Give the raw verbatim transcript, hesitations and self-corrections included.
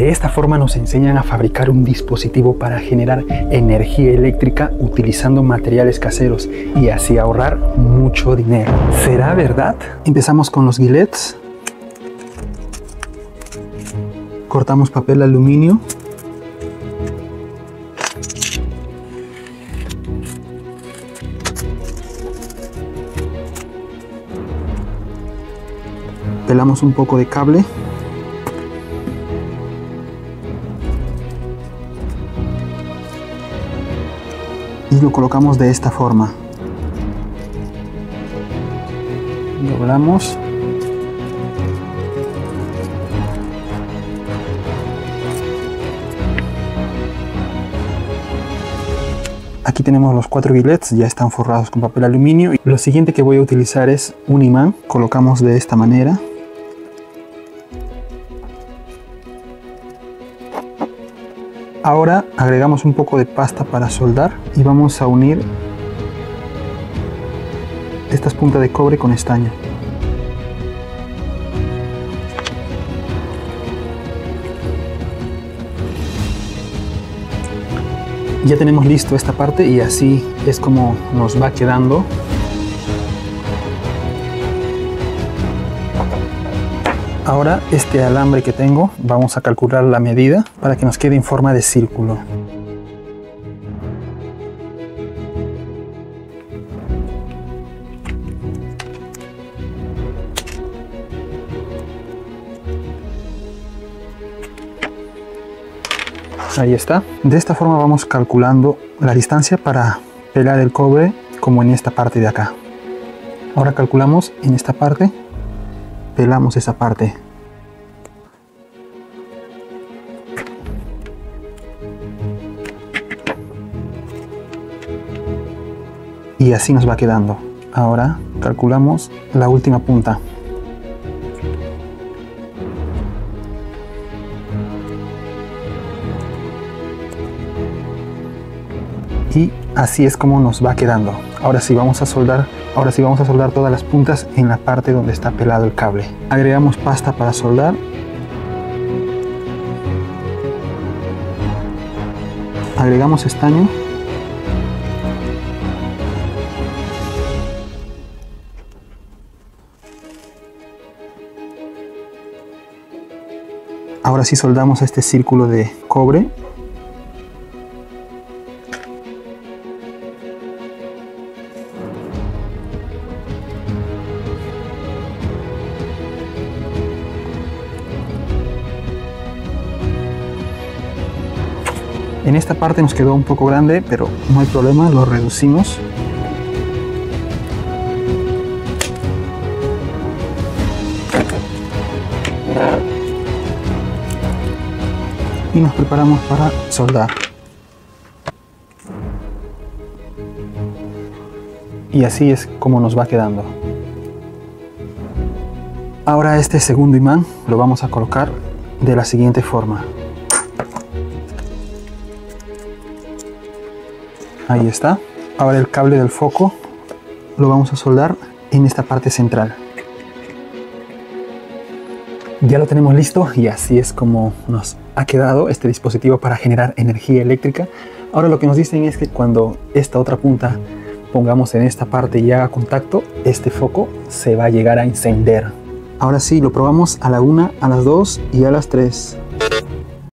De esta forma nos enseñan a fabricar un dispositivo para generar energía eléctrica utilizando materiales caseros y así ahorrar mucho dinero. ¿Será verdad? Empezamos con los guilets. Cortamos papel aluminio. Pelamos un poco de cable. Y lo colocamos de esta forma. Doblamos. Aquí tenemos los cuatro billets, ya están forrados con papel aluminio. Lo siguiente que voy a utilizar es un imán. Colocamos de esta manera. Ahora agregamos un poco de pasta para soldar y vamos a unir estas puntas de cobre con estaño. Ya tenemos listo esta parte y así es como nos va quedando. Ahora este alambre que tengo, vamos a calcular la medida para que nos quede en forma de círculo. Ahí está. De esta forma vamos calculando la distancia para pelar el cobre como en esta parte de acá. Ahora calculamos en esta parte. Pelamos esa parte. Y así nos va quedando. Ahora calculamos la última punta. Y así es como nos va quedando. Ahora sí vamos a soldar, ahora sí vamos a soldar todas las puntas en la parte donde está pelado el cable. Agregamos pasta para soldar. Agregamos estaño. Ahora sí soldamos este círculo de cobre. En esta parte nos quedó un poco grande, pero no hay problema, lo reducimos. Y nos preparamos para soldar. Y así es como nos va quedando. Ahora este segundo imán lo vamos a colocar de la siguiente forma. Ahí está. Ahora el cable del foco lo vamos a soldar en esta parte central. Ya lo tenemos listo y así es como nos ha quedado este dispositivo para generar energía eléctrica. Ahora lo que nos dicen es que cuando esta otra punta pongamos en esta parte y haga contacto, este foco se va a llegar a encender. Ahora sí, lo probamos a la una, a las dos y a las tres.